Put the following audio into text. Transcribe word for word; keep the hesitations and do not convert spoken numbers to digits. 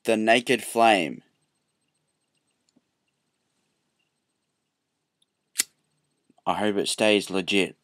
The Naked Flame. I hope it stays legit.